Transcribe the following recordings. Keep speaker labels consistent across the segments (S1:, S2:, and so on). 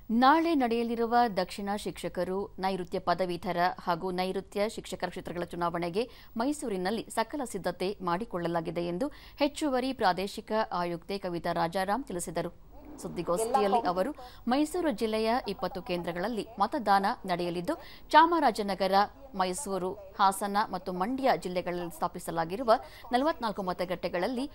S1: ನಾಳೆ ನಡೆಯಲಿರುವ ದಕ್ಷಿಣ ಶಿಕ್ಷಕರು, ನೈಋತ್ಯ ಪದವೀಧರ ಹಾಗೂ ನೈಋತ್ಯ ಶಿಕ್ಷಕರ ಕ್ಷೇತ್ರಗಳ ಚುನಾವಣೆಗೆ ಮೈಸೂರಿನಲ್ಲಿ ಸಕಲ ಸಿದ್ಧತೆ ಮಾಡಿಕೊಳ್ಳಲಾಗಿದೆ ಎಂದು ಹೆಚ್ಚುವರಿ ಪ್ರಾದೇಶಿಕ ಆಯುಕ್ತೆ ಕವಿತಾ ರಾಜಾರಾಮ್ ತಿಳಿಸಿದರು. ಸುದ್ದಿಗೋಷ್ಠಿಯಲ್ಲಿ ಅವರು ಮೈಸೂರು ಜಿಲ್ಲೆಯ 20 ಕೇಂದ್ರಗಳಲ್ಲಿ ಮತದಾನ ನಡೆಯಲಿದ್ದು, ಚಾಮರಾಜನಗರ, ಮೈಸೂರು, ಹಾಸನ ಮತ್ತು ಮಂಡ್ಯ ಜಿಲ್ಲೆಗಳಲ್ಲಿ ಸ್ಥಾಪಿಸಲಾಗಿರುವ 44 ಮತಗಟ್ಟೆಗಳಲ್ಲಿ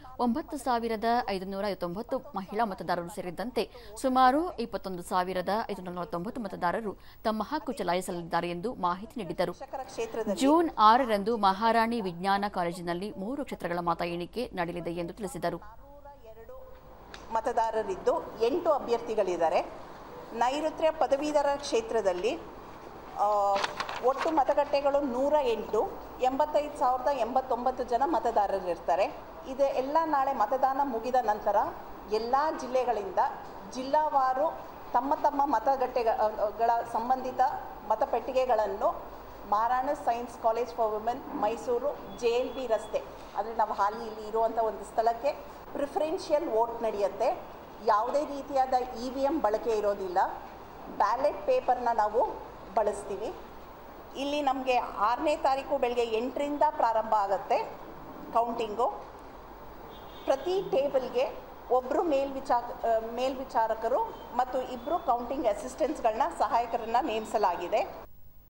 S1: 9,559 ಮಹಿಳಾ ಮತದಾರರು ಸೇರಿದಂತೆ ಸುಮಾರು 21,549 ಮತದಾರರು ತಮ್ಮ ಹಕ್ಕು ಚಲಾಯಿಸಲಿದ್ದಾರೆ ಎಂದು ಮಾಹಿತಿ ನೀಡಿದರು. ಜೂನ್ 6ರಂದು ಮಹಾರಾಣಿ ವಿಜ್ಞಾನ ಕಾಲೇಜಿನಲ್ಲಿ 3 ಕ್ಷೇತ್ರಗಳ ಮತ ಎಣಿಕೆ ನಡೆಯಲಿದೆ ಎಂದು ತಿಳಿಸಿದರು.
S2: ಮತದಾರರಿದ್ದು 8 ಅಭ್ಯರ್ಥಿಗಳಿದ್ದಾರೆ. ನೈಋತ್ಯ ಪದವೀಧರ ಕ್ಷೇತ್ರದಲ್ಲಿ ಒಟ್ಟು ಮತಗಟ್ಟೆಗಳು 108, 85,089 ಜನ ಮತದಾರರಿರ್ತಾರೆ. ಇದು ಎಲ್ಲ ನಾಳೆ ಮತದಾನ ಮುಗಿದ ನಂತರ ಎಲ್ಲ ಜಿಲ್ಲೆಗಳಿಂದ ಜಿಲ್ಲಾವಾರು ತಮ್ಮ ತಮ್ಮ ಮತಗಟ್ಟೆಗಳ ಸಂಬಂಧಿತ ಮತಪೆಟ್ಟಿಗೆಗಳನ್ನು Maharana science college for women Mysuru JLB ರಸ್ತೆ, ಅಂದರೆ ನಾವು ಹಾಲಿ ಇಲ್ಲಿ ಇರುವಂಥ ಒಂದು ಸ್ಥಳಕ್ಕೆ ಪ್ರಿಫರೆನ್ಷಿಯಲ್ ವೋಟ್ ನಡೆಯುತ್ತೆ. ಯಾವುದೇ ರೀತಿಯಾದ EVM ಬಳಕೆ ಇರೋದಿಲ್ಲ. ಬ್ಯಾಲೆಟ್ ಪೇಪರ್ನ ನಾವು ಬಳಸ್ತೀವಿ. ಇಲ್ಲಿ ನಮಗೆ 6ನೇ ತಾರೀಕು ಬೆಳಗ್ಗೆ 8ರಿಂದ ಪ್ರಾರಂಭ ಆಗುತ್ತೆ ಕೌಂಟಿಂಗು. ಪ್ರತಿ ಟೇಬಲ್ಗೆ ಒಬ್ಬರು ಮೇಲ್ವಿಚಾರಕರು ಮತ್ತು 2 ಕೌಂಟಿಂಗ್ ಅಸಿಸ್ಟೆಂಟ್ಸ್ಗಳನ್ನ ಸಹಾಯಕರನ್ನು ನೇಮಿಸಲಾಗಿದೆ.